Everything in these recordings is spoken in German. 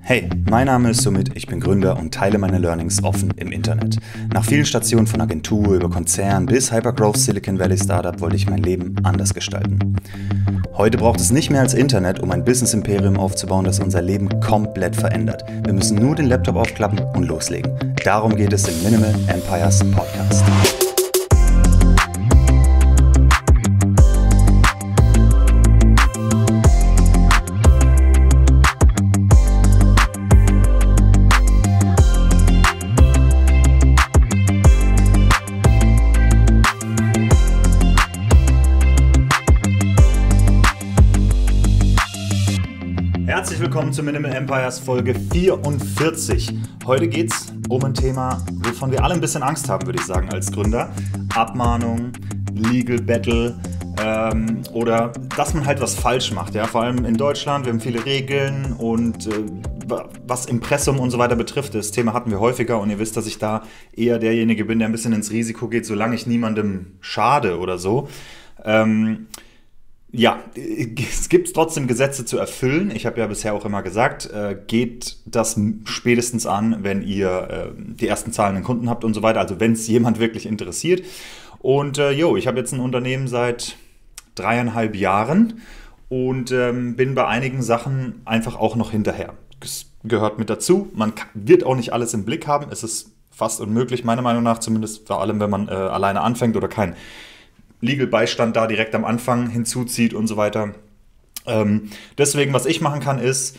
Hey, mein Name ist Sumit, ich bin Gründer und teile meine Learnings offen im Internet. Nach vielen Stationen von Agentur über Konzern bis Hypergrowth Silicon Valley Startup wollte ich mein Leben anders gestalten. Heute braucht es nicht mehr als Internet, um ein Business-Imperium aufzubauen, das unser Leben komplett verändert. Wir müssen nur den Laptop aufklappen und loslegen. Darum geht es im Minimal Empires Podcast. Herzlich willkommen zu Minimal Empires Folge 44. Heute geht es um ein Thema, wovon wir alle ein bisschen Angst haben, würde ich sagen, als Gründer. Abmahnung, Legal Battle oder dass man halt was falsch macht. Ja? Vor allem in Deutschland, wir haben viele Regeln und was Impressum und so weiter betrifft, das Thema hatten wir häufiger und ihr wisst, dass ich da eher derjenige bin, der ein bisschen ins Risiko geht, solange ich niemandem schade oder so. Ja, es gibt trotzdem Gesetze zu erfüllen. Ich habe ja bisher auch immer gesagt, geht das spätestens an, wenn ihr die ersten zahlenden Kunden habt und so weiter. Also wenn es jemand wirklich interessiert. Und ich habe jetzt ein Unternehmen seit 3,5 Jahren und bin bei einigen Sachen einfach auch noch hinterher. Das gehört mit dazu. Man wird auch nicht alles im Blick haben. Es ist fast unmöglich, meiner Meinung nach, zumindest vor allem, wenn man alleine anfängt oder kein Legal-Beistand da direkt am Anfang hinzuzieht und so weiter. Deswegen, was ich machen kann, ist,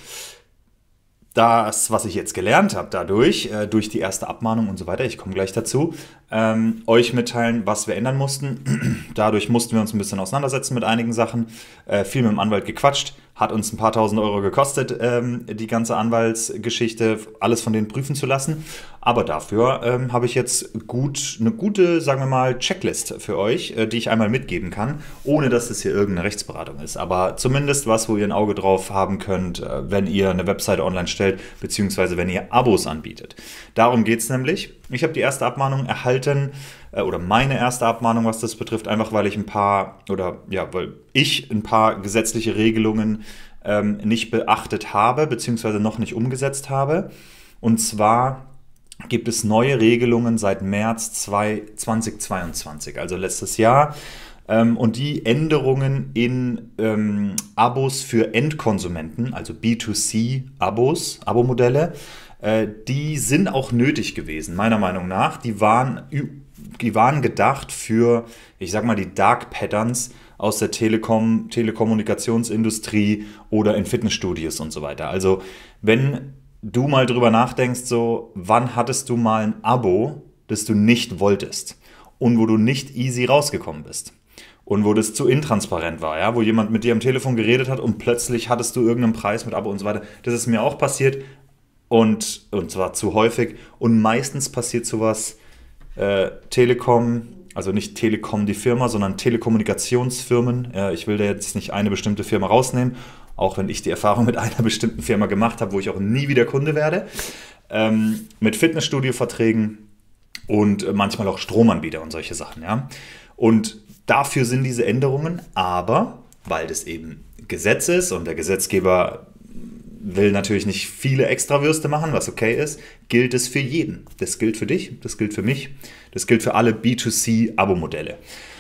das, was ich jetzt gelernt habe dadurch, durch die erste Abmahnung und so weiter, ich komme gleich dazu, euch mitteilen, was wir ändern mussten. Dadurch mussten wir uns ein bisschen auseinandersetzen mit einigen Sachen, viel mit dem Anwalt gequatscht, hat uns ein paar tausend Euro gekostet, die ganze Anwaltsgeschichte, alles von denen prüfen zu lassen. Aber dafür habe ich jetzt eine gute, sagen wir mal, Checklist für euch, die ich einmal mitgeben kann, ohne dass es hier irgendeine Rechtsberatung ist. Aber zumindest was, wo ihr ein Auge drauf haben könnt, wenn ihr eine Webseite online stellt, beziehungsweise wenn ihr Abos anbietet. Darum geht es nämlich. Ich habe die erste Abmahnung erhalten, oder meine erste Abmahnung, was das betrifft, einfach weil ich ein paar gesetzliche Regelungen nicht beachtet habe, beziehungsweise noch nicht umgesetzt habe. Und zwar gibt es neue Regelungen seit März 2022, also letztes Jahr. Und die Änderungen in Abos für Endkonsumenten, also B2C-Abos, Abo-Modelle, die sind auch nötig gewesen, meiner Meinung nach. Die waren gedacht für, ich sag mal, die Dark Patterns aus der Telekommunikationsindustrie oder in Fitnessstudios und so weiter. Also wenn du mal drüber nachdenkst, so, wann hattest du mal ein Abo, das du nicht wolltest und wo du nicht easy rausgekommen bist und wo das zu intransparent war, ja? Wo jemand mit dir am Telefon geredet hat und plötzlich hattest du irgendeinen Preis mit Abo und so weiter. Das ist mir auch passiert und zwar zu häufig und meistens passiert sowas Telekom, also nicht Telekom die Firma, sondern Telekommunikationsfirmen. Ich will da jetzt nicht eine bestimmte Firma rausnehmen, auch wenn ich die Erfahrung mit einer bestimmten Firma gemacht habe, wo ich auch nie wieder Kunde werde. Mit Fitnessstudio-Verträgen und manchmal auch Stromanbieter und solche Sachen. Ja? Und dafür sind diese Änderungen, aber weil das eben Gesetz ist und der Gesetzgeber will natürlich nicht viele Extrawürste machen, was okay ist, gilt es für jeden. Das gilt für dich, das gilt für mich, das gilt für alle B2C-Abo-Modelle.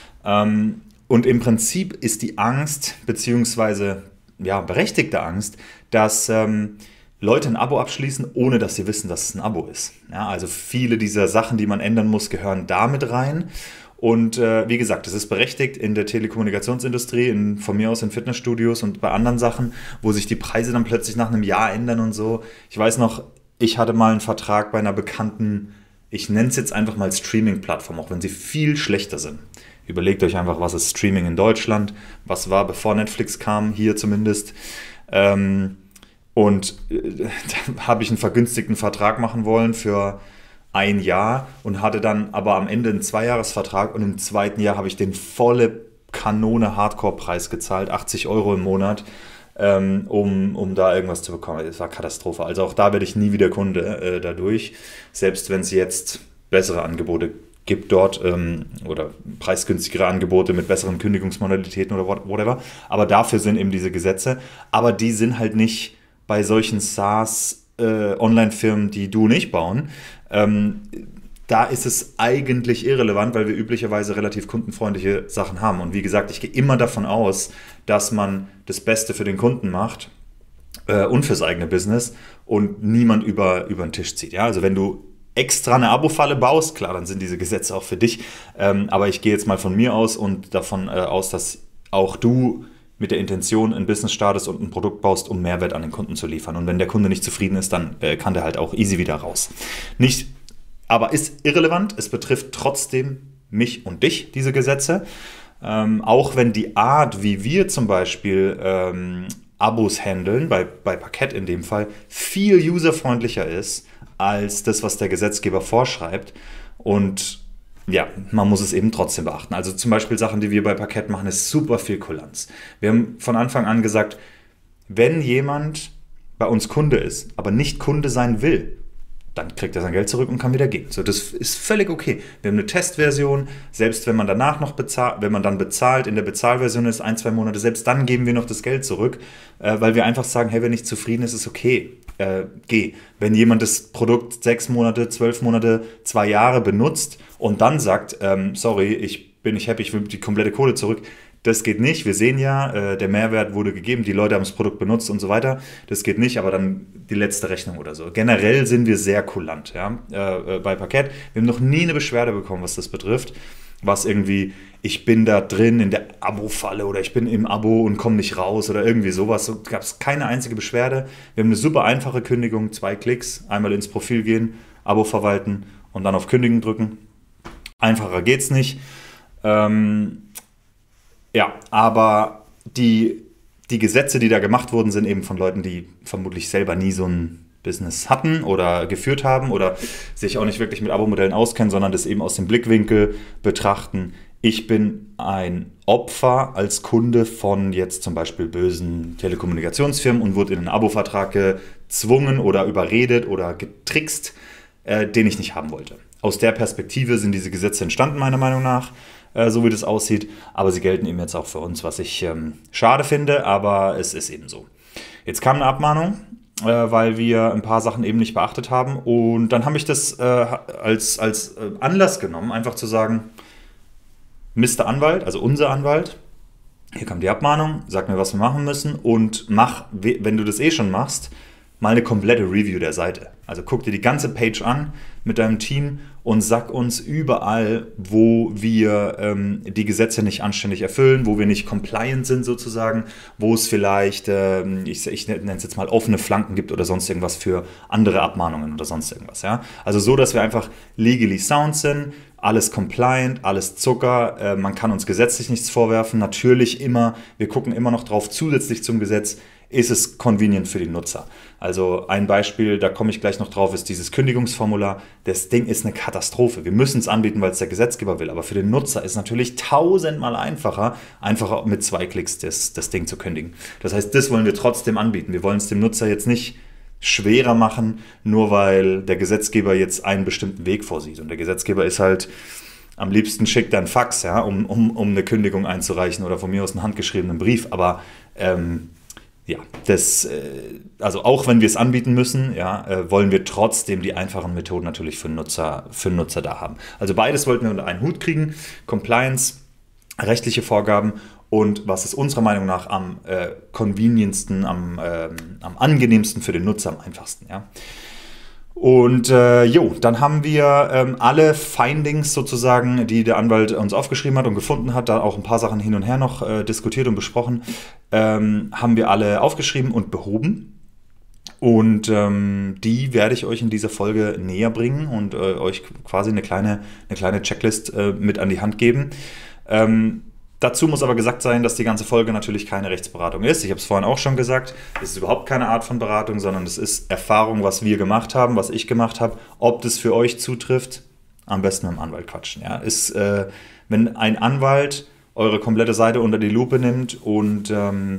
Und im Prinzip ist die Angst, beziehungsweise berechtigte Angst, dass Leute ein Abo abschließen, ohne dass sie wissen, dass es ein Abo ist. Ja, also viele dieser Sachen, die man ändern muss, gehören damit rein. Und wie gesagt, es ist berechtigt in der Telekommunikationsindustrie, von mir aus in Fitnessstudios und bei anderen Sachen, wo sich die Preise dann plötzlich nach einem Jahr ändern und so. Ich weiß noch, ich hatte mal einen Vertrag bei einer bekannten, ich nenne es jetzt einfach mal Streaming-Plattform, auch wenn sie viel schlechter sind. Überlegt euch einfach, was ist Streaming in Deutschland, was war, bevor Netflix kam, hier zumindest. Da habe ich einen vergünstigten Vertrag machen wollen für ein Jahr und hatte dann aber am Ende einen 2-Jahres-Vertrag und im zweiten Jahr habe ich den volle Kanone Hardcore-Preis gezahlt, 80 Euro im Monat, um da irgendwas zu bekommen. Das war Katastrophe. Also auch da werde ich nie wieder Kunde dadurch, selbst wenn es jetzt bessere Angebote gibt dort oder preisgünstigere Angebote mit besseren Kündigungsmodalitäten oder whatever. Aber dafür sind eben diese Gesetze. Aber die sind halt nicht bei solchen SaaS Online-Firmen, die du und ich bauen. Da ist es eigentlich irrelevant, weil wir üblicherweise relativ kundenfreundliche Sachen haben. Und wie gesagt, ich gehe immer davon aus, dass man das Beste für den Kunden macht und fürs eigene Business und niemand über den Tisch zieht. Ja? Also wenn du extra eine Abo-Falle baust, klar, dann sind diese Gesetze auch für dich. Aber ich gehe jetzt mal von mir aus und davon aus, dass auch du mit der Intention ein Business startest und ein Produkt baust, um Mehrwert an den Kunden zu liefern. Und wenn der Kunde nicht zufrieden ist, dann kann der halt auch easy wieder raus. Aber ist irrelevant, es betrifft trotzdem mich und dich, diese Gesetze. Auch wenn die Art, wie wir zum Beispiel Abos handeln, bei Parkett in dem Fall, viel userfreundlicher ist als das, was der Gesetzgeber vorschreibt. Und ja, man muss es eben trotzdem beachten. Also zum Beispiel Sachen, die wir bei Parkett machen, ist super viel Kulanz. Wir haben von Anfang an gesagt, wenn jemand bei uns Kunde ist, aber nicht Kunde sein will, dann kriegt er sein Geld zurück und kann wieder gehen. So, das ist völlig okay. Wir haben eine Testversion, selbst wenn man danach noch bezahlt, wenn man dann bezahlt, in der Bezahlversion ist 1-2 Monate, selbst dann geben wir noch das Geld zurück, weil wir einfach sagen, hey, wenn nicht zufrieden ist, ist okay, geh. Wenn jemand das Produkt 6 Monate, 12 Monate, 2 Jahre benutzt und dann sagt, sorry, ich bin nicht happy, ich will die komplette Kohle zurück, das geht nicht. Wir sehen ja, der Mehrwert wurde gegeben, die Leute haben das Produkt benutzt und so weiter. Das geht nicht, aber dann die letzte Rechnung oder so. Generell sind wir sehr kulant, ja, bei Parkett. Wir haben noch nie eine Beschwerde bekommen, was das betrifft. Was irgendwie, ich bin da drin in der Abo-Falle oder ich bin im Abo und komme nicht raus oder irgendwie sowas. So gab es keine einzige Beschwerde. Wir haben eine super einfache Kündigung, 2 Klicks, einmal ins Profil gehen, Abo verwalten und dann auf Kündigen drücken. Einfacher geht's nicht. Ja, aber die Gesetze, die da gemacht wurden, sind eben von Leuten, die vermutlich selber nie so ein Business hatten oder geführt haben oder sich auch nicht wirklich mit Abo-Modellen auskennen, sondern das eben aus dem Blickwinkel betrachten. Ich bin ein Opfer als Kunde von jetzt zum Beispiel bösen Telekommunikationsfirmen und wurde in einen Abo-Vertrag gezwungen oder überredet oder getrickst, den ich nicht haben wollte. Aus der Perspektive sind diese Gesetze entstanden, meiner Meinung nach, so wie das aussieht. Aber sie gelten eben jetzt auch für uns, was ich schade finde, aber es ist eben so. Jetzt kam eine Abmahnung, weil wir ein paar Sachen eben nicht beachtet haben. Und dann habe ich das als Anlass genommen, einfach zu sagen, Mr. Anwalt, also unser Anwalt, hier kam die Abmahnung, sag mir, was wir machen müssen und mach, wenn du das eh schon machst, mal eine komplette Review der Seite. Also guck dir die ganze Page an mit deinem Team und sag uns überall, wo wir die Gesetze nicht anständig erfüllen, wo wir nicht compliant sind sozusagen, wo es vielleicht, ich nenne es jetzt mal offene Flanken gibt oder sonst irgendwas für andere Abmahnungen oder sonst irgendwas. Ja? Also so, dass wir einfach legally sound sind, alles compliant, alles Zucker, man kann uns gesetzlich nichts vorwerfen, natürlich immer, wir gucken immer noch drauf, zusätzlich zum Gesetz, ist es convenient für die Nutzer. Also ein Beispiel, da komme ich gleich noch drauf, ist dieses Kündigungsformular. Das Ding ist eine Katastrophe. Wir müssen es anbieten, weil es der Gesetzgeber will. Aber für den Nutzer ist es natürlich 1000-mal einfacher mit 2 Klicks das Ding zu kündigen. Das heißt, das wollen wir trotzdem anbieten. Wir wollen es dem Nutzer jetzt nicht schwerer machen, nur weil der Gesetzgeber jetzt einen bestimmten Weg vorsieht. Und der Gesetzgeber ist halt, am liebsten schickt er einen Fax, ja, um eine Kündigung einzureichen oder von mir aus einen handgeschriebenen Brief. Aber ja, also auch wenn wir es anbieten müssen, ja, wollen wir trotzdem die einfachen Methoden natürlich für den Nutzer da haben. Also beides wollten wir unter einen Hut kriegen, Compliance, rechtliche Vorgaben und was ist unserer Meinung nach am convenientsten, am angenehmsten für den Nutzer, am einfachsten. Ja. Und dann haben wir alle Findings sozusagen, die der Anwalt uns aufgeschrieben hat und gefunden hat, da auch ein paar Sachen hin und her noch diskutiert und besprochen, haben wir alle aufgeschrieben und behoben. Und die werde ich euch in dieser Folge näher bringen und euch quasi eine kleine Checklist mit an die Hand geben. Dazu muss aber gesagt sein, dass die ganze Folge natürlich keine Rechtsberatung ist. Ich habe es vorhin auch schon gesagt, es ist überhaupt keine Art von Beratung, sondern es ist Erfahrung, was wir gemacht haben, was ich gemacht habe. Ob das für euch zutrifft, am besten mit dem Anwalt quatschen. Ja? Wenn ein Anwalt eure komplette Seite unter die Lupe nimmt und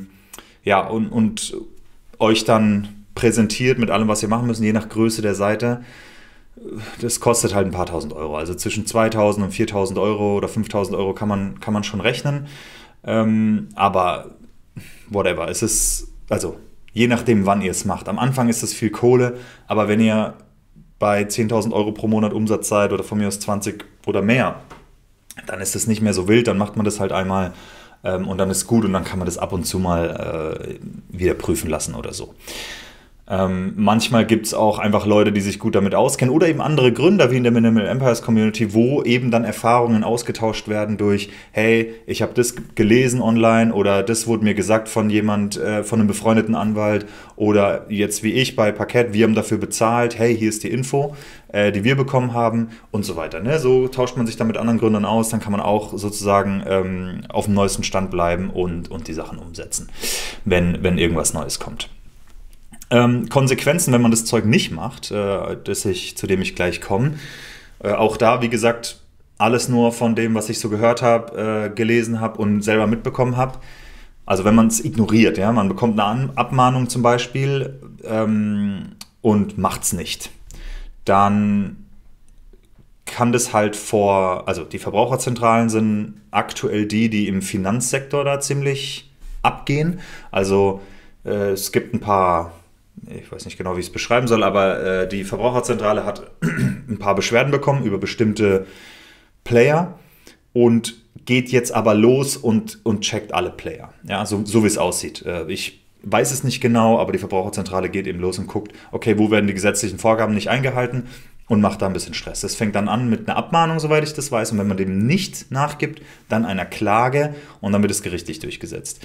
euch dann präsentiert mit allem, was ihr machen müsst, je nach Größe der Seite, das kostet halt ein paar tausend Euro. Also zwischen 2.000 und 4.000 Euro oder 5.000 Euro kann man schon rechnen. Aber whatever. Es ist, also Je nachdem, wann ihr es macht. Am Anfang ist es viel Kohle, aber wenn ihr bei 10.000 Euro pro Monat Umsatz seid oder von mir aus 20 oder mehr, dann ist es nicht mehr so wild, dann macht man das halt einmal und dann ist gut und dann kann man das ab und zu mal wieder prüfen lassen oder so. Manchmal gibt es auch einfach Leute, die sich gut damit auskennen oder eben andere Gründer wie in der Minimal Empires Community, wo eben dann Erfahrungen ausgetauscht werden durch, hey, ich habe das gelesen online oder das wurde mir gesagt von jemand, von einem befreundeten Anwalt oder jetzt wie ich bei Parkett, wir haben dafür bezahlt, hey, hier ist die Info, die wir bekommen haben und so weiter. Ne? So tauscht man sich dann mit anderen Gründern aus, dann kann man auch sozusagen auf dem neuesten Stand bleiben und die Sachen umsetzen, wenn irgendwas Neues kommt. Konsequenzen, wenn man das Zeug nicht macht, zu dem ich gleich komme. Auch da, wie gesagt, alles nur von dem, was ich so gehört habe, gelesen habe und selber mitbekommen habe. Also wenn man es ignoriert, ja, man bekommt eine Abmahnung zum Beispiel und macht es nicht, dann kann das halt also die Verbraucherzentralen sind aktuell die im Finanzsektor da ziemlich abgehen. Also es gibt ein paar, ich weiß nicht genau, wie ich es beschreiben soll, aber die Verbraucherzentrale hat ein paar Beschwerden bekommen über bestimmte Player und geht jetzt aber los und checkt alle Player. Ja, so wie es aussieht. Ich weiß es nicht genau, aber die Verbraucherzentrale geht eben los und guckt, okay, wo werden die gesetzlichen Vorgaben nicht eingehalten und macht da ein bisschen Stress. Das fängt dann an mit einer Abmahnung, soweit ich das weiß, und wenn man dem nicht nachgibt, dann einer Klage und dann wird es gerichtlich durchgesetzt.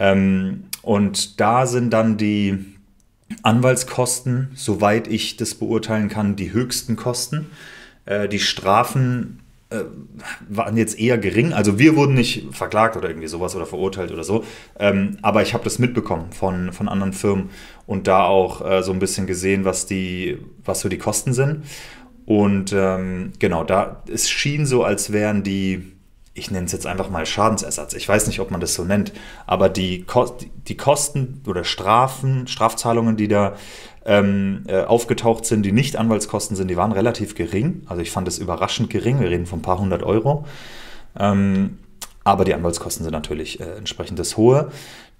Und da sind dann die Anwaltskosten, soweit ich das beurteilen kann, die höchsten Kosten. Die Strafen waren jetzt eher gering. Also wir wurden nicht verklagt oder irgendwie sowas oder verurteilt oder so. Aber ich habe das mitbekommen von anderen Firmen und da auch so ein bisschen gesehen, was so die Kosten sind. Und genau, es schien so, als wären ich nenne es jetzt einfach mal Schadensersatz. Ich weiß nicht, ob man das so nennt, aber die Kosten oder Strafzahlungen, die da aufgetaucht sind, die nicht Anwaltskosten sind, die waren relativ gering. Also ich fand es überraschend gering. Wir reden von ein paar hundert Euro. Aber die Anwaltskosten sind natürlich entsprechend das hohe.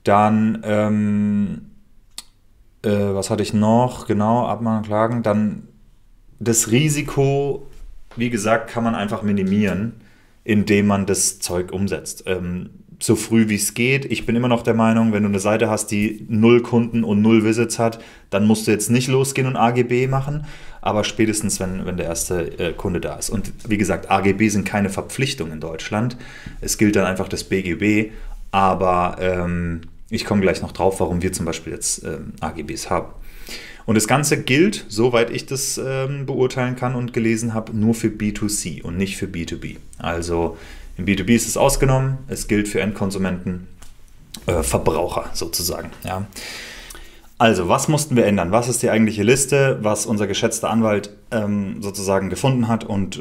Dann, was hatte ich noch? Genau, Abmahnung, Klagen. Dann das Risiko, wie gesagt, kann man einfach minimieren, indem man das Zeug umsetzt. So früh wie es geht. Ich bin immer noch der Meinung, wenn du eine Seite hast, die 0 Kunden und 0 Visits hat, dann musst du jetzt nicht losgehen und AGB machen, aber spätestens, wenn der erste Kunde da ist. Und wie gesagt, AGB sind keine Verpflichtung in Deutschland. Es gilt dann einfach das BGB, aber ich komme gleich noch drauf, warum wir zum Beispiel jetzt AGBs haben. Und das Ganze gilt, soweit ich das beurteilen kann und gelesen habe, nur für B2C und nicht für B2B. Also im B2B ist es ausgenommen, es gilt für Endkonsumenten, Verbraucher sozusagen. Ja. Also, was mussten wir ändern? Was ist die eigentliche Liste, was unser geschätzter Anwalt sozusagen gefunden hat und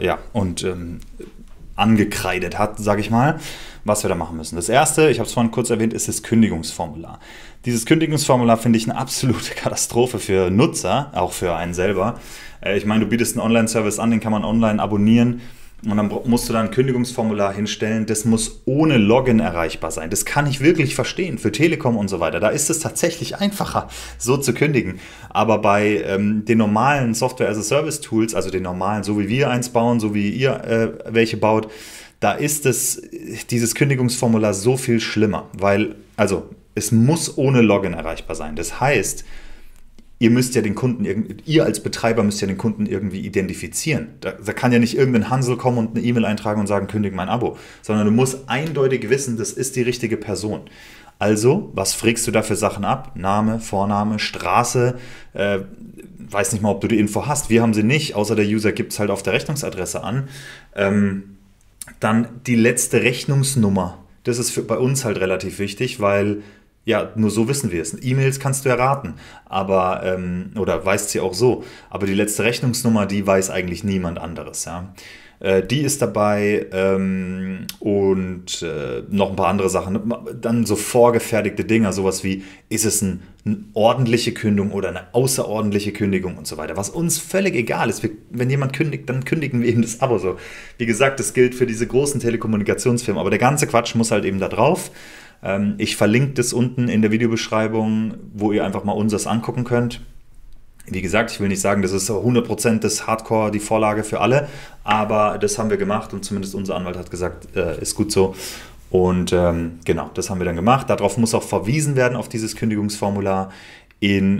angekreidet hat, sage ich mal, was wir da machen müssen. Das erste, ich habe es vorhin kurz erwähnt, ist das Kündigungsformular. Dieses Kündigungsformular finde ich eine absolute Katastrophe für Nutzer, auch für einen selber. Ich meine, du bietest einen Online-Service an, den kann man online abonnieren und dann musst du da ein Kündigungsformular hinstellen, das muss ohne Login erreichbar sein. Das kann ich wirklich verstehen, für Telekom und so weiter. Da ist es tatsächlich einfacher, so zu kündigen. Aber bei den normalen Software-as-a-Service-Tools, also den normalen, so wie wir eins bauen, so wie ihr welche baut, da ist dieses Kündigungsformular so viel schlimmer, weil, also es muss ohne Login erreichbar sein. Das heißt, ihr müsst ja den Kunden, ihr als Betreiber müsst ja den Kunden irgendwie identifizieren. Da kann ja nicht irgendein Hansel kommen und eine E-Mail eintragen und sagen, kündige mein Abo, sondern du musst eindeutig wissen, das ist die richtige Person. Also, was frägst du da für Sachen ab? Name, Vorname, Straße, weiß nicht mal, ob du die Info hast. Wir haben sie nicht, außer der User gibt es halt auf der Rechnungsadresse an. Dann die letzte Rechnungsnummer. Das ist bei uns halt relativ wichtig, weil ja, nur so wissen wir es. E-Mails kannst du erraten, aber oder weißt sie auch so. Aber die letzte Rechnungsnummer, die weiß eigentlich niemand anderes. Ja. Die ist dabei und noch ein paar andere Sachen. Dann so vorgefertigte Dinger, sowas wie, ist es eine ordentliche Kündigung oder eine außerordentliche Kündigung und so weiter. Was uns völlig egal ist. Wenn jemand kündigt, dann kündigen wir eben das Abo so. Wie gesagt, das gilt für diese großen Telekommunikationsfirmen, aber der ganze Quatsch muss halt eben da drauf. Ich verlinke das unten in der Videobeschreibung, wo ihr einfach mal unseres angucken könnt. Wie gesagt, ich will nicht sagen, das ist 100% des Hardcore die Vorlage für alle, aber das haben wir gemacht und zumindest unser Anwalt hat gesagt, ist gut so. Und genau, das haben wir dann gemacht. Darauf muss auch verwiesen werden, auf dieses Kündigungsformular in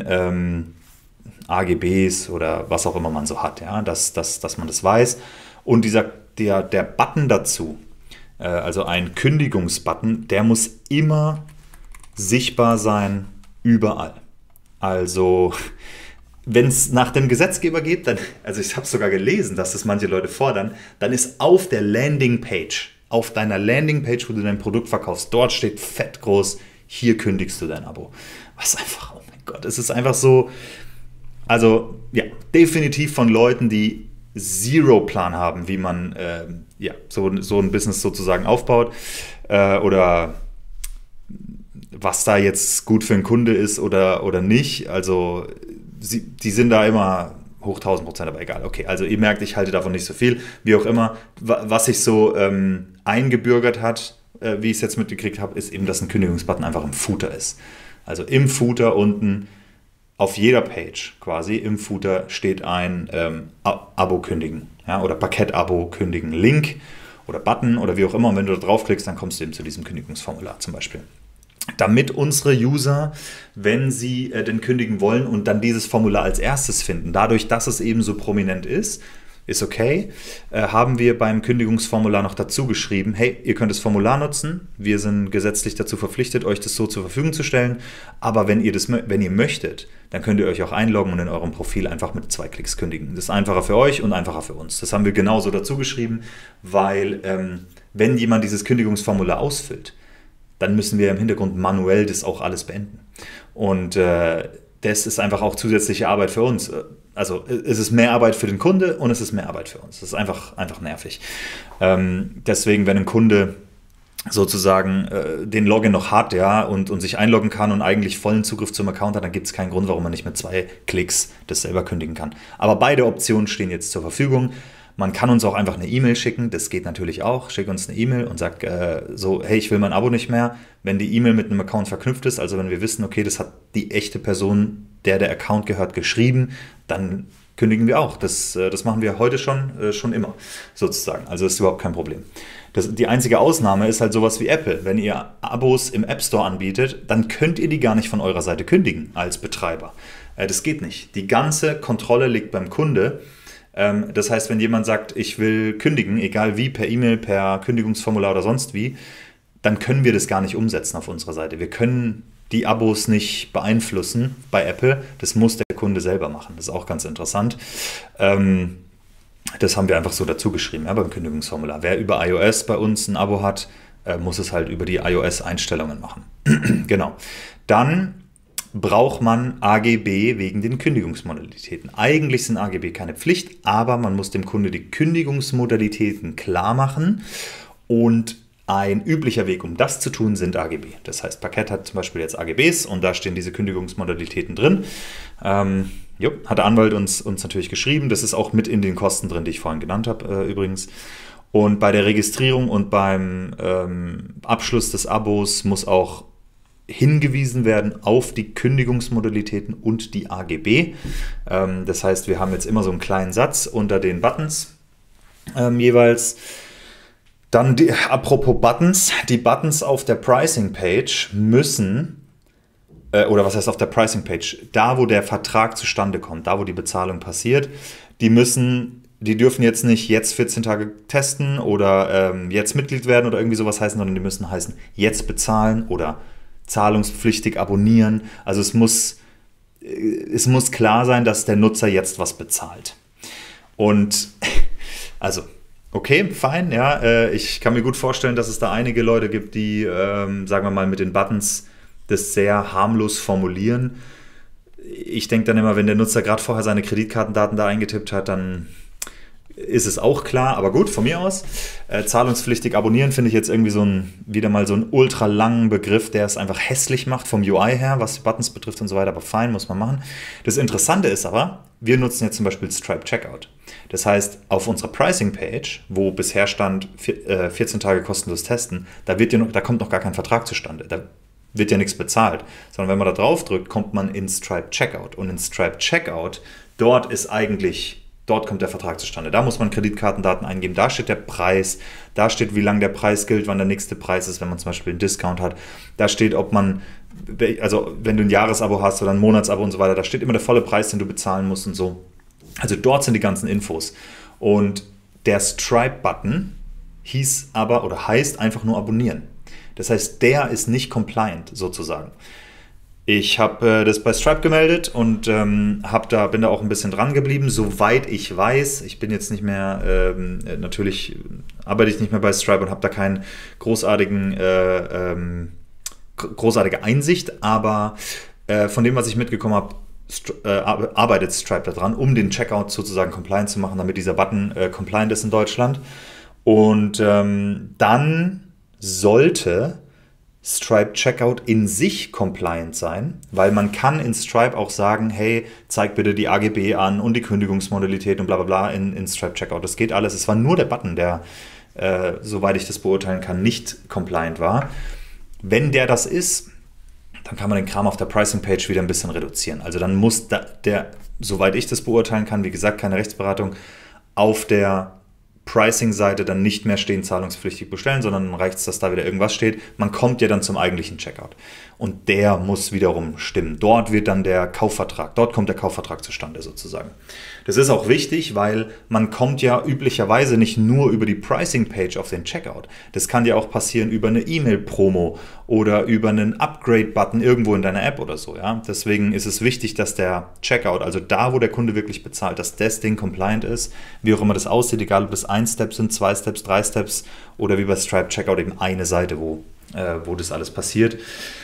AGBs oder was auch immer man so hat, ja, dass man das weiß. Und der Button dazu, also ein Kündigungsbutton, der muss immer sichtbar sein, überall. Also wenn es nach dem Gesetzgeber geht, dann, also ich habe sogar gelesen, dass das manche Leute fordern, dann ist auf der Landingpage, auf deiner Landingpage, wo du dein Produkt verkaufst, dort steht fett groß, hier kündigst du dein Abo. Was einfach, oh mein Gott, es ist einfach so, also ja, definitiv von Leuten, die Zero-Plan haben, wie man so ein Business sozusagen aufbaut oder was da jetzt gut für einen Kunde ist oder nicht. Also die sind da immer hoch 1000%, aber egal. Okay, also ihr merkt, ich halte davon nicht so viel. Wie auch immer, was sich so eingebürgert hat, wie ich es jetzt mitgekriegt habe, ist eben, dass ein Kündigungsbutton einfach im Footer ist. Also im Footer unten auf jeder Page quasi, im Footer steht ein Abo kündigen, ja, oder Paket-Abo kündigen, Link oder Button oder wie auch immer. Und wenn du da draufklickst, dann kommst du eben zu diesem Kündigungsformular zum Beispiel. Damit unsere User, wenn sie denn kündigen wollen und dann dieses Formular als erstes finden, dadurch, dass es eben so prominent ist okay, haben wir beim Kündigungsformular noch dazu geschrieben, hey, ihr könnt das Formular nutzen, wir sind gesetzlich dazu verpflichtet, euch das so zur Verfügung zu stellen, aber wenn ihr möchtet, dann könnt ihr euch auch einloggen und in eurem Profil einfach mit 2 Klicks kündigen. Das ist einfacher für euch und einfacher für uns. Das haben wir genauso dazu geschrieben, weil wenn jemand dieses Kündigungsformular ausfüllt, dann müssen wir im Hintergrund manuell das auch alles beenden. Und das ist einfach auch zusätzliche Arbeit für uns. Also es ist mehr Arbeit für den Kunde und es ist mehr Arbeit für uns. Das ist einfach nervig. Deswegen, wenn ein Kunde sozusagen den Login noch hat, ja, und sich einloggen kann und eigentlich vollen Zugriff zum Account hat, dann gibt es keinen Grund, warum man nicht mit 2 Klicks das selber kündigen kann. Aber beide Optionen stehen jetzt zur Verfügung. Man kann uns auch einfach eine E-Mail schicken, das geht natürlich auch. Schick uns eine E-Mail und sag hey, ich will mein Abo nicht mehr. Wenn die E-Mail mit einem Account verknüpft ist, also wenn wir wissen, okay, das hat die echte Person, der Account gehört, geschrieben, dann kündigen wir auch. Das machen wir heute schon immer, sozusagen. Also ist überhaupt kein Problem. Die einzige Ausnahme ist halt sowas wie Apple. Wenn ihr Abos im App Store anbietet, dann könnt ihr die gar nicht von eurer Seite kündigen als Betreiber. Das geht nicht. Die ganze Kontrolle liegt beim Kunde. Das heißt, wenn jemand sagt, ich will kündigen, egal wie, per E-Mail, per Kündigungsformular oder sonst wie, dann können wir das gar nicht umsetzen auf unserer Seite. Wir können die Abos nicht beeinflussen bei Apple. Das muss der Kunde selber machen. Das ist auch ganz interessant. Das haben wir einfach so dazu geschrieben, ja, beim Kündigungsformular. Wer über iOS bei uns ein Abo hat, muss es halt über die iOS-Einstellungen machen. Genau. Dann braucht man AGB wegen den Kündigungsmodalitäten. Eigentlich sind AGB keine Pflicht, aber man muss dem Kunde die Kündigungsmodalitäten klar machen und ein üblicher Weg, um das zu tun, sind AGB. Das heißt, Paket hat zum Beispiel jetzt AGBs und da stehen diese Kündigungsmodalitäten drin. Hat der Anwalt uns natürlich geschrieben. Das ist auch mit in den Kosten drin, die ich vorhin genannt habe übrigens. Und bei der Registrierung und beim Abschluss des Abos muss auch hingewiesen werden auf die Kündigungsmodalitäten und die AGB. Das heißt, wir haben jetzt immer so einen kleinen Satz unter den Buttons jeweils. Dann, apropos Buttons, die Buttons auf der Pricing-Page müssen, oder was heißt auf der Pricing-Page, da wo der Vertrag zustande kommt, da wo die Bezahlung passiert, die dürfen jetzt nicht jetzt 14 Tage testen oder jetzt Mitglied werden oder irgendwie sowas heißen, sondern die müssen heißen jetzt bezahlen oder zahlungspflichtig abonnieren. Also es muss klar sein, dass der Nutzer jetzt was bezahlt. Und also okay, fein, ja. Ich kann mir gut vorstellen, dass es da einige Leute gibt, die, sagen wir mal, mit den Buttons das sehr harmlos formulieren. Ich denke dann immer, wenn der Nutzer gerade vorher seine Kreditkartendaten da eingetippt hat, dann ist es auch klar, aber gut, von mir aus. Zahlungspflichtig abonnieren finde ich jetzt irgendwie wieder mal so einen ultra langen Begriff, der es einfach hässlich macht vom UI her, was die Buttons betrifft und so weiter, aber fein, muss man machen. Das Interessante ist aber, wir nutzen jetzt zum Beispiel Stripe Checkout. Das heißt, auf unserer Pricing-Page, wo bisher stand 14 Tage kostenlos testen, da kommt noch gar kein Vertrag zustande. Da wird ja nichts bezahlt. Sondern wenn man da drauf drückt, kommt man in Stripe Checkout. Und in Stripe Checkout, dort kommt der Vertrag zustande. Da muss man Kreditkartendaten eingeben, da steht der Preis, da steht, wie lange der Preis gilt, wann der nächste Preis ist, wenn man zum Beispiel einen Discount hat. Da steht, wenn du ein Jahresabo hast oder ein Monatsabo und so weiter, da steht immer der volle Preis, den du bezahlen musst und so. Also dort sind die ganzen Infos. Und der Stripe-Button heißt einfach nur abonnieren. Das heißt, der ist nicht compliant sozusagen. Ich habe das bei Stripe gemeldet und bin da auch ein bisschen dran geblieben, soweit ich weiß. Ich bin jetzt nicht mehr, natürlich arbeite ich nicht mehr bei Stripe und habe da keine großartige Einsicht, aber von dem, was ich mitgekommen habe, arbeitet Stripe daran, um den Checkout sozusagen compliant zu machen, damit dieser Button compliant ist in Deutschland. Und dann sollte Stripe Checkout in sich compliant sein, weil man kann in Stripe auch sagen, hey, zeig bitte die AGB an und die Kündigungsmodalität und bla bla bla in Stripe Checkout. Das geht alles. Es war nur der Button, der, soweit ich das beurteilen kann, nicht compliant war. Wenn der das ist, dann kann man den Kram auf der Pricing-Page wieder ein bisschen reduzieren. Also dann muss der, soweit ich das beurteilen kann, wie gesagt, keine Rechtsberatung, auf der Pricing-Seite dann nicht mehr stehen, zahlungspflichtig bestellen, sondern reicht es, dass da wieder irgendwas steht. Man kommt ja dann zum eigentlichen Checkout. Und der muss wiederum stimmen. Dort kommt der Kaufvertrag zustande sozusagen. Das ist auch wichtig, weil man kommt ja üblicherweise nicht nur über die Pricing-Page auf den Checkout. Das kann ja auch passieren über eine E-Mail-Promo oder über einen Upgrade-Button irgendwo in deiner App oder so. Ja? Deswegen ist es wichtig, dass der Checkout, also da, wo der Kunde wirklich bezahlt, dass das Ding compliant ist, wie auch immer das aussieht, egal ob das 1 Step sind, 2 Steps, 3 Steps oder wie bei Stripe Checkout eben eine Seite, wo das alles passiert.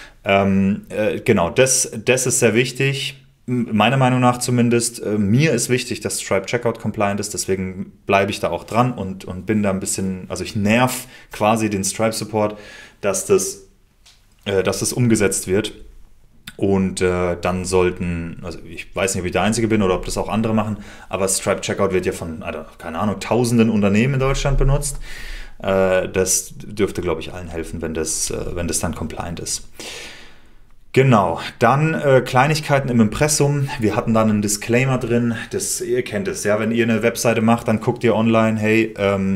Genau, das ist sehr wichtig. Meiner Meinung nach zumindest, mir ist wichtig, dass Stripe Checkout compliant ist, deswegen bleibe ich da auch dran und bin da ein bisschen, also ich nerv quasi den Stripe Support, dass das umgesetzt wird. Und dann also ich weiß nicht, ob ich der Einzige bin oder ob das auch andere machen, aber Stripe Checkout wird ja von, keine Ahnung, tausenden Unternehmen in Deutschland benutzt. Das dürfte, glaube ich, allen helfen, wenn das dann compliant ist. Genau, dann Kleinigkeiten im Impressum. Wir hatten dann einen Disclaimer drin, ihr kennt es, ja, wenn ihr eine Webseite macht, dann guckt ihr online, hey,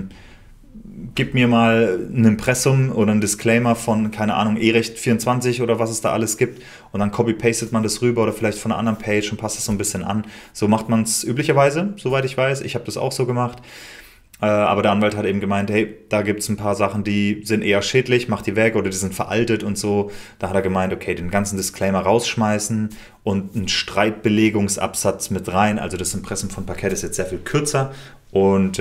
gib mir mal ein Impressum oder einen Disclaimer von, keine Ahnung, eRecht24 oder was es da alles gibt und dann copy-pastet man das rüber oder vielleicht von einer anderen Page und passt es so ein bisschen an. So macht man es üblicherweise, soweit ich weiß. Ich habe das auch so gemacht. Aber der Anwalt hat eben gemeint, hey, da gibt es ein paar Sachen, die sind eher schädlich, mach die weg oder die sind veraltet und so. Da hat er gemeint, okay, den ganzen Disclaimer rausschmeißen und einen Streitbelegungsabsatz mit rein. Also das Impressum von Parkett ist jetzt sehr viel kürzer und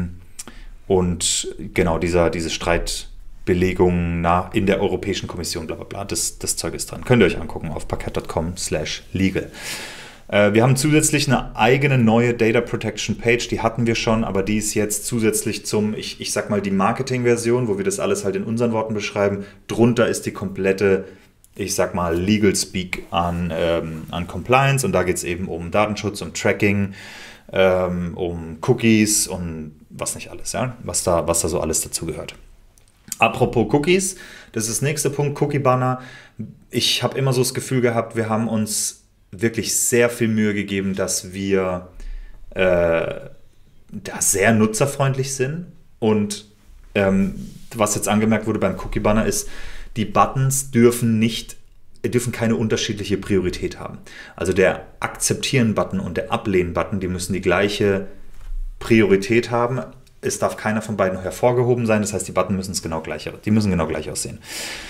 genau diese Streitbelegung in der Europäischen Kommission, bla bla bla, das Zeug ist dran. Könnt ihr euch angucken auf parkett.com/legal. Wir haben zusätzlich eine eigene neue Data Protection Page, die hatten wir schon, aber die ist jetzt zusätzlich ich sag mal, die Marketing-Version, wo wir das alles halt in unseren Worten beschreiben. Drunter ist die komplette, ich sag mal, Legal Speak an Compliance und da geht es eben um Datenschutz, um Tracking, um Cookies und was nicht alles, ja, was da so alles dazu gehört. Apropos Cookies, das ist der nächste Punkt, Cookie-Banner. Ich habe immer so das Gefühl gehabt, wir haben uns wirklich sehr viel Mühe gegeben, dass wir da sehr nutzerfreundlich sind. Und was jetzt angemerkt wurde beim Cookie-Banner ist, die Buttons dürfen keine unterschiedliche Priorität haben. Also der Akzeptieren-Button und der Ablehnen-Button, die müssen die gleiche Priorität haben. Es darf keiner von beiden hervorgehoben sein, das heißt, die Button müssen genau gleich aussehen.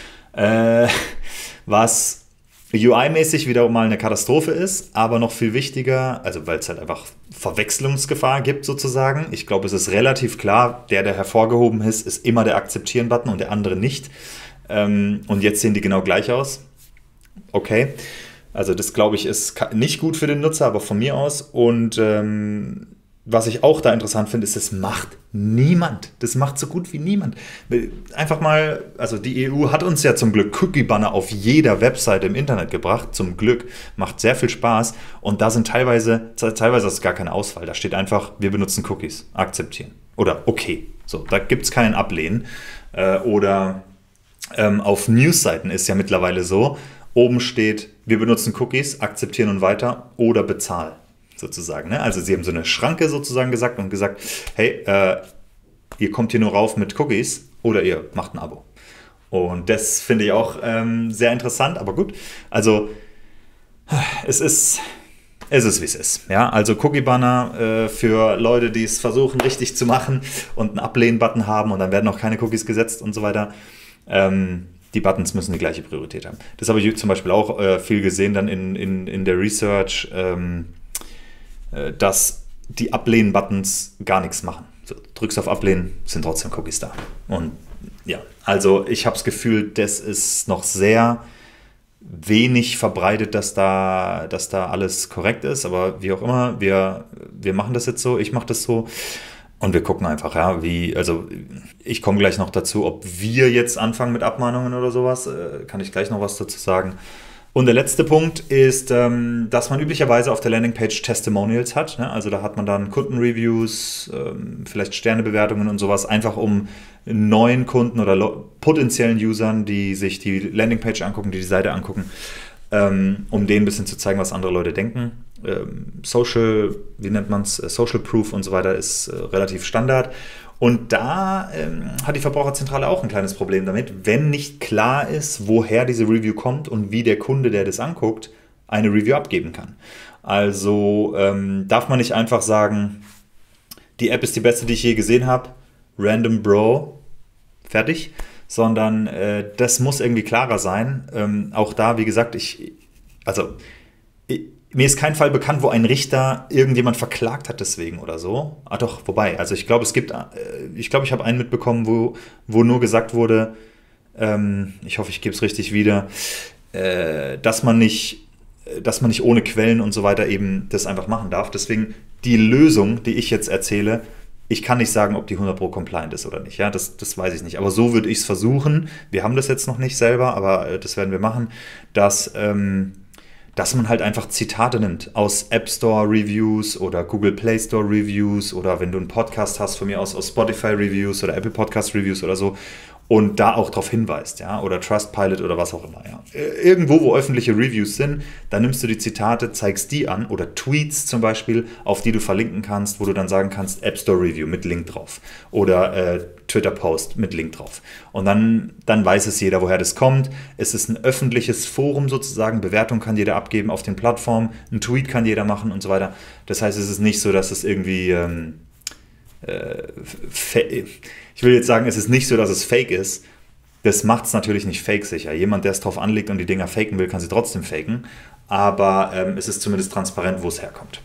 Was UI-mäßig wieder mal eine Katastrophe ist, aber noch viel wichtiger, also weil es halt einfach Verwechslungsgefahr gibt sozusagen. Ich glaube, es ist relativ klar, der hervorgehoben ist immer der Akzeptieren-Button und der andere nicht. Und jetzt sehen die genau gleich aus. Okay, also das glaube ich ist nicht gut für den Nutzer, aber von mir aus. Und was ich auch da interessant finde, ist, das macht niemand. Das macht so gut wie niemand. Einfach mal, also die EU hat uns ja zum Glück Cookie-Banner auf jeder Webseite im Internet gebracht. Zum Glück. Macht sehr viel Spaß. Und da sind teilweise ist es gar kein Ausfall. Da steht einfach, wir benutzen Cookies. Akzeptieren. Oder okay. So, da gibt es kein Ablehnen. Oder auf Newsseiten ist ja mittlerweile so, oben steht, wir benutzen Cookies, akzeptieren und weiter oder bezahl. Sozusagen. Ne? Also sie haben so eine Schranke sozusagen gesagt und gesagt, hey, ihr kommt hier nur rauf mit Cookies oder ihr macht ein Abo. Und das finde ich auch sehr interessant, aber gut. Also es ist, wie es ist. Ja? Also Cookie-Banner für Leute, die es versuchen richtig zu machen und einen Ablehnen-Button haben und dann werden auch keine Cookies gesetzt und so weiter. Die Buttons müssen die gleiche Priorität haben. Das habe ich zum Beispiel auch viel gesehen dann in der Research, dass die Ablehnen-Buttons gar nichts machen. So, drückst auf Ablehnen, sind trotzdem Cookies da. Und ja, also ich habe das Gefühl, das ist noch sehr wenig verbreitet, dass da alles korrekt ist. Aber wie auch immer, wir machen das jetzt so, ich mache das so. Und wir gucken einfach, ja, also ich komme gleich noch dazu, ob wir jetzt anfangen mit Abmahnungen oder sowas, kann ich gleich noch was dazu sagen. Und der letzte Punkt ist, dass man üblicherweise auf der Landingpage Testimonials hat. Ne? Also da hat man dann Kundenreviews, vielleicht Sternebewertungen und sowas, einfach um neuen Kunden oder potenziellen Usern, die sich die Landingpage angucken, die Seite angucken, um denen ein bisschen zu zeigen, was andere Leute denken. Social, wie nennt man es, Social Proof und so weiter ist relativ Standard. Und da hat die Verbraucherzentrale auch ein kleines Problem damit, wenn nicht klar ist, woher diese Review kommt und wie der Kunde, der das anguckt, eine Review abgeben kann. Also darf man nicht einfach sagen, die App ist die beste, die ich je gesehen habe, random Bro, fertig, sondern das muss irgendwie klarer sein. Auch da, wie gesagt, mir ist kein Fall bekannt, wo ein Richter irgendjemand verklagt hat deswegen oder so. Ah doch, wobei, also ich glaube, ich habe einen mitbekommen, wo nur gesagt wurde, ich hoffe, ich gebe es richtig wieder, dass man nicht ohne Quellen und so weiter eben das einfach machen darf. Deswegen die Lösung, die ich jetzt erzähle, ich kann nicht sagen, ob die 100% compliant ist oder nicht. Ja, das weiß ich nicht. Aber so würde ich es versuchen. Wir haben das jetzt noch nicht selber, aber das werden wir machen, dass man halt einfach Zitate nimmt aus App Store Reviews oder Google Play Store Reviews oder wenn du einen Podcast hast, von mir aus Spotify Reviews oder Apple Podcast Reviews oder so und da auch darauf hinweist, ja, oder Trustpilot oder was auch immer, ja. Irgendwo, wo öffentliche Reviews sind, da nimmst du die Zitate, zeigst die an oder Tweets zum Beispiel, auf die du verlinken kannst, wo du dann sagen kannst, App Store Review mit Link drauf oder Twitter Post mit Link drauf. Und dann weiß es jeder, woher das kommt. Es ist ein öffentliches Forum sozusagen, Bewertung kann jeder abgeben auf den Plattformen, ein Tweet kann jeder machen und so weiter. Das heißt, es ist nicht so, dass es irgendwie ich will jetzt sagen, es ist nicht so, dass es fake ist. Das macht es natürlich nicht fake sicher. Jemand, der es drauf anlegt und die Dinger faken will, kann sie trotzdem faken. Aber es ist zumindest transparent, wo es herkommt.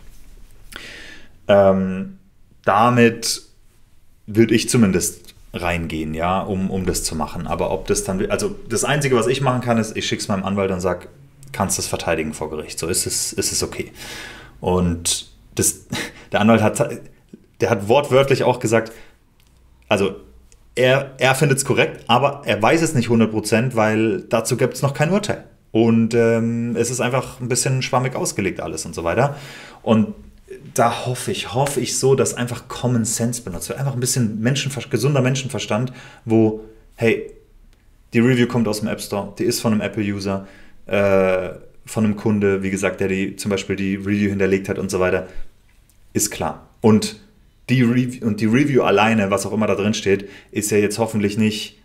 Damit würde ich zumindest reingehen, ja, um das zu machen. Aber ob das dann, also das Einzige, was ich machen kann, ist, ich schicke es meinem Anwalt und sage, kannst du das verteidigen vor Gericht. So ist es okay. Und der Anwalt hat wortwörtlich auch gesagt, also er findet es korrekt, aber er weiß es nicht 100%, weil dazu gibt es noch kein Urteil. Und es ist einfach ein bisschen schwammig ausgelegt alles und so weiter. Und da hoffe ich so, dass einfach Common Sense benutzt wird. Einfach ein bisschen gesunder Menschenverstand, wo, hey, die Review kommt aus dem App Store, die ist von einem Apple-User, von einem Kunde, wie gesagt, der zum Beispiel die Review hinterlegt hat und so weiter, ist klar. Und die Review alleine, was auch immer da drin steht, ist ja jetzt hoffentlich nicht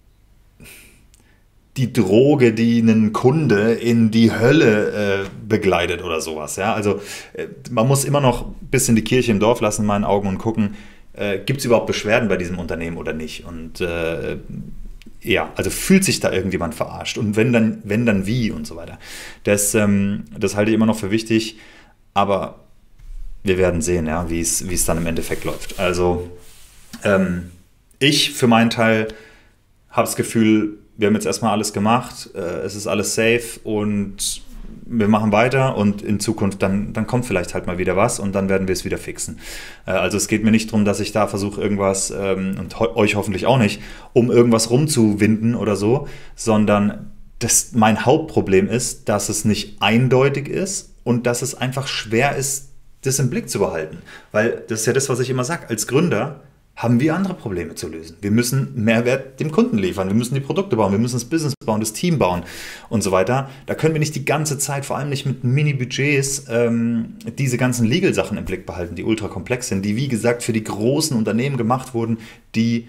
die Droge, die einen Kunde in die Hölle begleitet oder sowas. Ja? Also man muss immer noch ein bisschen die Kirche im Dorf lassen in meinen Augen und gucken, gibt es überhaupt Beschwerden bei diesem Unternehmen oder nicht? Und ja, also fühlt sich da irgendjemand verarscht? Und wenn dann wie und so weiter. Das halte ich immer noch für wichtig, aber wir werden sehen, ja, wie es dann im Endeffekt läuft. Also ich für meinen Teil habe das Gefühl, wir haben jetzt erstmal alles gemacht, es ist alles safe und wir machen weiter und in Zukunft dann kommt vielleicht halt mal wieder was und dann werden wir es wieder fixen. Also es geht mir nicht darum, dass ich da versuche irgendwas, und euch hoffentlich auch nicht, um irgendwas rumzuwinden oder so, sondern mein Hauptproblem ist, dass es nicht eindeutig ist und dass es einfach schwer ist, das im Blick zu behalten. Weil das ist ja das, was ich immer sage, als Gründer haben wir andere Probleme zu lösen. Wir müssen Mehrwert dem Kunden liefern, wir müssen die Produkte bauen, wir müssen das Business bauen, das Team bauen und so weiter. Da können wir nicht die ganze Zeit, vor allem nicht mit Mini-Budgets, diese ganzen Legal-Sachen im Blick behalten, die ultra komplex sind, die wie gesagt für die großen Unternehmen gemacht wurden, die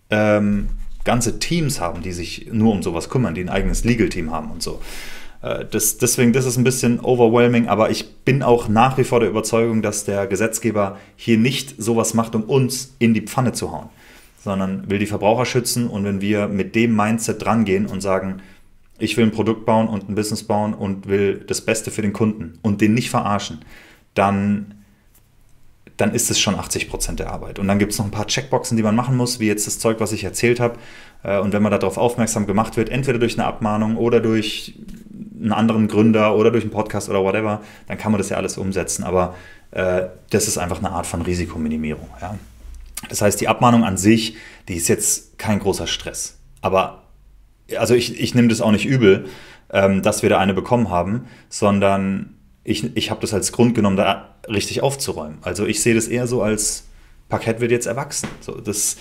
ganze Teams haben, die sich nur um sowas kümmern, die ein eigenes Legal-Team haben und so. Deswegen, das ist ein bisschen overwhelming, aber ich bin auch nach wie vor der Überzeugung, dass der Gesetzgeber hier nicht sowas macht, um uns in die Pfanne zu hauen, sondern will die Verbraucher schützen. Und wenn wir mit dem Mindset drangehen und sagen, ich will ein Produkt bauen und ein Business bauen und will das Beste für den Kunden und den nicht verarschen, dann ist es schon 80% der Arbeit. Und dann gibt es noch ein paar Checkboxen, die man machen muss, wie jetzt das Zeug, was ich erzählt habe. Und wenn man darauf aufmerksam gemacht wird, entweder durch eine Abmahnung oder durch einen anderen Gründer oder durch einen Podcast oder whatever, dann kann man das ja alles umsetzen. Aber das ist einfach eine Art von Risikominimierung. Ja? Das heißt, die Abmahnung an sich, die ist jetzt kein großer Stress. Aber also ich nehme das auch nicht übel, dass wir da eine bekommen haben, sondern ich habe das als Grund genommen, da richtig aufzuräumen. Also ich sehe das eher so als Parkett wird jetzt erwachsen. So,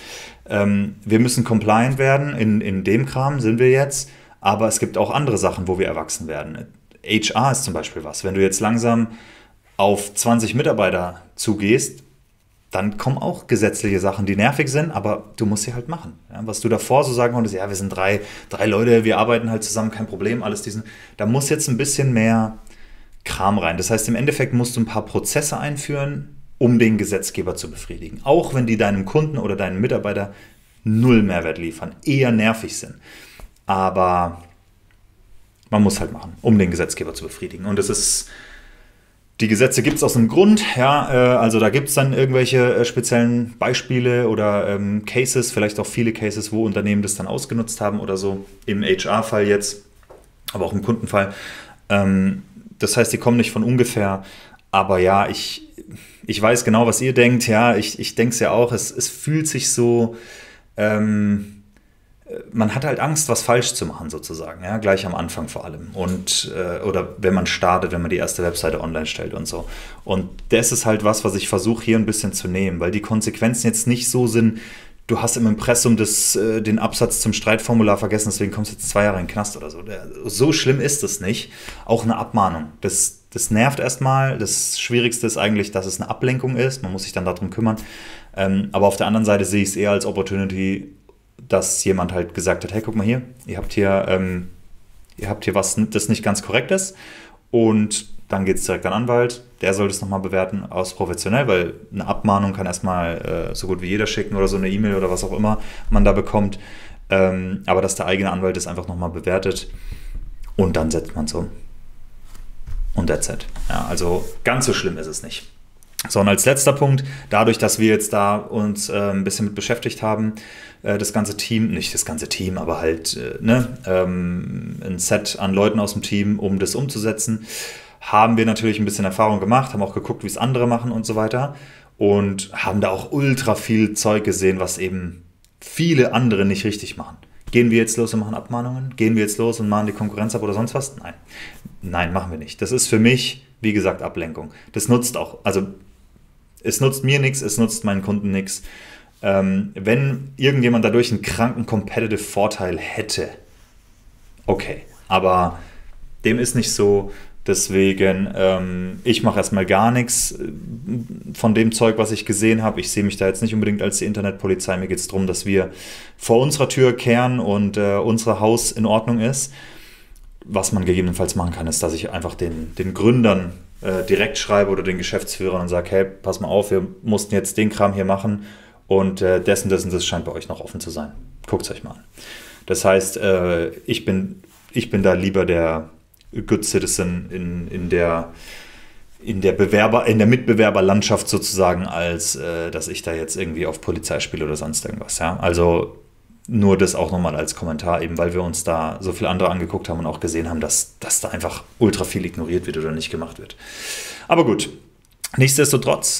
wir müssen compliant werden, in dem Kram sind wir jetzt, aber es gibt auch andere Sachen, wo wir erwachsen werden. HR ist zum Beispiel was. Wenn du jetzt langsam auf 20 Mitarbeiter zugehst, dann kommen auch gesetzliche Sachen, die nervig sind, aber du musst sie halt machen. Ja, was du davor so sagen konntest, ja, wir sind drei Leute, wir arbeiten halt zusammen, kein Problem, alles diesen. Da muss jetzt ein bisschen mehr Kram rein. Das heißt, im Endeffekt musst du ein paar Prozesse einführen, um den Gesetzgeber zu befriedigen. Auch wenn die deinem Kunden oder deinem Mitarbeiter null Mehrwert liefern, eher nervig sind. Aber man muss halt machen, um den Gesetzgeber zu befriedigen. Und die Gesetze gibt es aus einem Grund. Ja, also da gibt es dann irgendwelche speziellen Beispiele oder Cases, vielleicht auch viele Cases, wo Unternehmen das dann ausgenutzt haben oder so. Im HR-Fall jetzt, aber auch im Kundenfall. Das heißt, die kommen nicht von ungefähr. Aber ja, ich weiß genau, was ihr denkt. Ja, ich denke es ja auch. Es fühlt sich so, man hat halt Angst, was falsch zu machen sozusagen. Ja, gleich am Anfang vor allem. Und, oder wenn man startet, wenn man die erste Webseite online stellt und so. Und das ist halt was ich versuche hier ein bisschen zu nehmen, weil die Konsequenzen jetzt nicht so sind, du hast im Impressum den Absatz zum Streitformular vergessen, deswegen kommst du jetzt 2 Jahre in den Knast oder so. So schlimm ist es nicht. Auch eine Abmahnung. Das nervt erstmal. Das Schwierigste ist eigentlich, dass es eine Ablenkung ist. Man muss sich dann darum kümmern. Aber auf der anderen Seite sehe ich es eher als Opportunity, dass jemand halt gesagt hat, hey, guck mal hier, ihr habt hier was, das nicht ganz korrekt ist. Und dann geht es direkt an den Anwalt. Der soll das nochmal bewerten, aus professionell, weil eine Abmahnung kann erstmal so gut wie jeder schicken oder so eine E-Mail oder was auch immer man da bekommt. Aber dass der eigene Anwalt das einfach nochmal bewertet und dann setzt man es um. Und that's it. Ja, also ganz so schlimm ist es nicht. So, und als letzter Punkt, dadurch, dass wir jetzt da uns ein bisschen mit beschäftigt haben, das ganze Team, nicht das ganze Team, aber halt ein Set an Leuten aus dem Team, um das umzusetzen, haben wir natürlich ein bisschen Erfahrung gemacht, haben auch geguckt, wie es andere machen und so weiter und haben da auch ultra viel Zeug gesehen, was eben viele andere nicht richtig machen. Gehen wir jetzt los und machen Abmahnungen? Gehen wir jetzt los und mahnen die Konkurrenz ab oder sonst was? Nein, machen wir nicht. Das ist für mich, wie gesagt, Ablenkung. Das nutzt auch, also es nutzt mir nichts, es nutzt meinen Kunden nichts. Wenn irgendjemand dadurch einen kranken Competitive Vorteil hätte, okay, aber dem ist nicht so. Deswegen, ich mache erstmal gar nichts von dem Zeug, was ich gesehen habe. Ich sehe mich da jetzt nicht unbedingt als die Internetpolizei. Mir geht es darum, dass wir vor unserer Tür kehren und unser Haus in Ordnung ist. Was man gegebenenfalls machen kann, ist, dass ich einfach den Gründern direkt schreibe oder den Geschäftsführern und sage, hey, pass mal auf, wir mussten jetzt den Kram hier machen und das und das scheint bei euch noch offen zu sein. Guckt es euch mal an. Das heißt, ich bin da lieber der Good Citizen in der Mitbewerberlandschaft sozusagen, als dass ich da jetzt irgendwie auf Polizei spiele oder sonst irgendwas. Ja? Also Nur das auch nochmal als Kommentar, eben weil wir uns da so viele andere angeguckt haben und auch gesehen haben, dass da einfach ultra viel ignoriert wird oder nicht gemacht wird. Aber gut. Nichtsdestotrotz,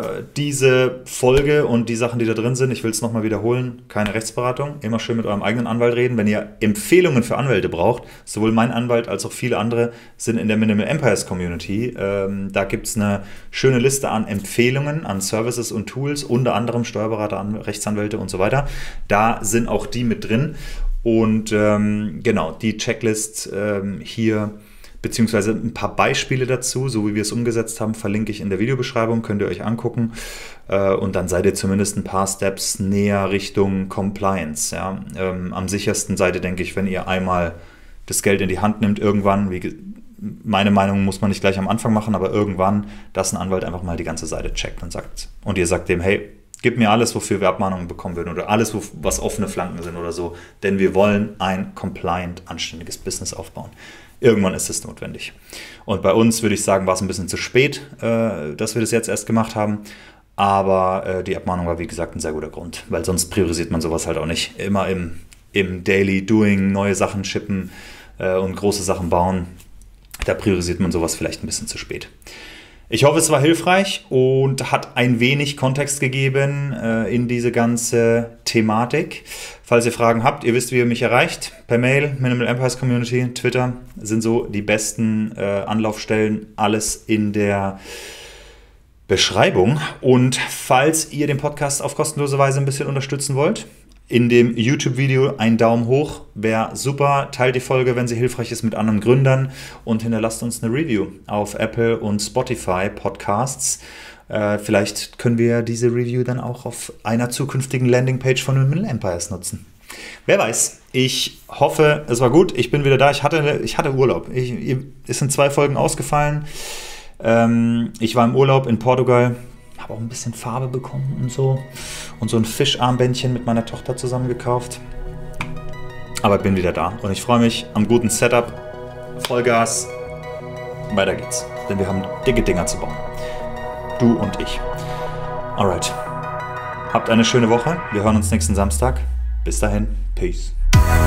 diese Folge und die Sachen, die da drin sind, ich will es nochmal wiederholen, keine Rechtsberatung, immer schön mit eurem eigenen Anwalt reden. Wenn ihr Empfehlungen für Anwälte braucht, sowohl mein Anwalt als auch viele andere sind in der Minimal Empires Community. Da gibt es eine schöne Liste an Empfehlungen, an Services und Tools, unter anderem Steuerberater, Rechtsanwälte und so weiter. Da sind auch die mit drin und genau, die Checklist hier, beziehungsweise ein paar Beispiele dazu, so wie wir es umgesetzt haben, verlinke ich in der Videobeschreibung, könnt ihr euch angucken. Und dann seid ihr zumindest ein paar Steps näher Richtung Compliance. Ja. Am sichersten seid ihr, denke ich, wenn ihr einmal das Geld in die Hand nimmt, irgendwann, meine Meinung muss man nicht gleich am Anfang machen, aber irgendwann, dass ein Anwalt einfach mal die ganze Seite checkt und ihr sagt dem, hey, gib mir alles, wofür wir Abmahnungen bekommen würden oder alles, was offene Flanken sind oder so, denn wir wollen ein compliant, anständiges Business aufbauen. Irgendwann ist es notwendig. Und bei uns, würde ich sagen, war es ein bisschen zu spät, dass wir das jetzt erst gemacht haben. Aber die Abmahnung war, wie gesagt, ein sehr guter Grund, weil sonst priorisiert man sowas halt auch nicht. Immer im Daily Doing neue Sachen shippen und große Sachen bauen. Da priorisiert man sowas vielleicht ein bisschen zu spät. Ich hoffe, es war hilfreich und hat ein wenig Kontext gegeben in diese ganze Thematik. Falls ihr Fragen habt, ihr wisst, wie ihr mich erreicht. Per Mail, Minimal Empires Community, Twitter sind so die besten Anlaufstellen. Alles in der Beschreibung. Und falls ihr den Podcast auf kostenlose Weise ein bisschen unterstützen wollt, in dem YouTube-Video einen Daumen hoch, wäre super. Teilt die Folge, wenn sie hilfreich ist, mit anderen Gründern und hinterlasst uns eine Review auf Apple und Spotify Podcasts. Vielleicht können wir diese Review dann auch auf einer zukünftigen Landingpage von Minimal Empires nutzen. Wer weiß. Ich hoffe, es war gut. Ich bin wieder da. Ich hatte Urlaub. Es sind 2 Folgen ausgefallen. Ich war im Urlaub in Portugal. Habe auch ein bisschen Farbe bekommen und so. Und so ein Fischarmbändchen mit meiner Tochter zusammen gekauft. Aber bin wieder da. Und ich freue mich am guten Setup. Vollgas. Weiter geht's. Denn wir haben dicke Dinger zu bauen. Du und ich. Alright. Habt eine schöne Woche. Wir hören uns nächsten Samstag. Bis dahin. Peace.